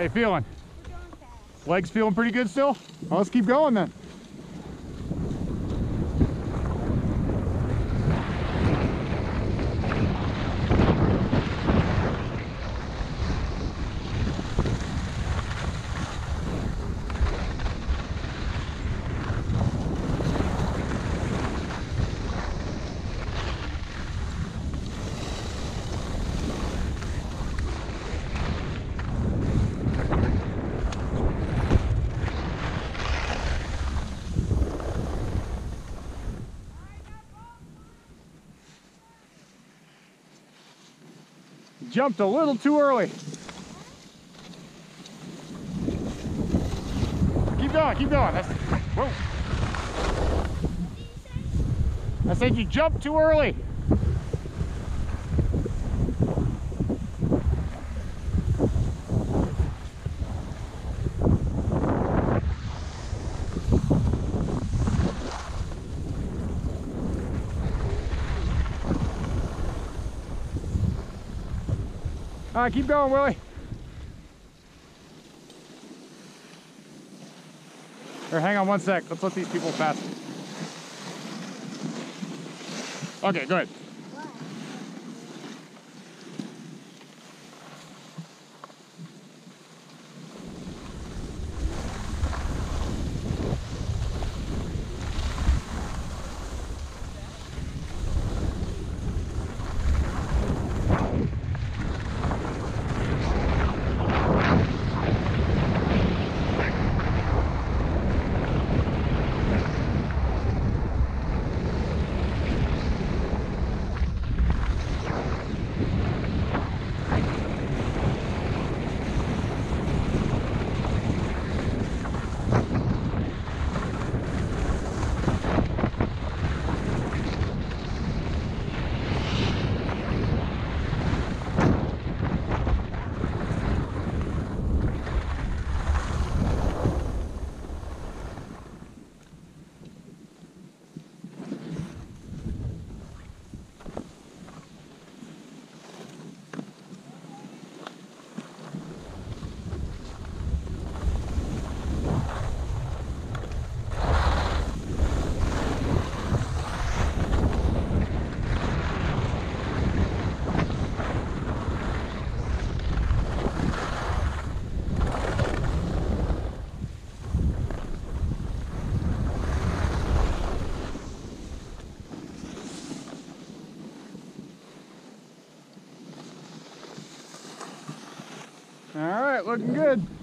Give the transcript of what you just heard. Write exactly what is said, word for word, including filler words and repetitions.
you feeling? We're going fast. Legs feeling pretty good still? Well, let's keep going then. Jumped a little too early. Keep going, keep going. That's, whoa. I said you jumped too early. All right, keep going, Willie. Here, hang on one sec. Let's let these people pass. Okay, go ahead. All right, looking good.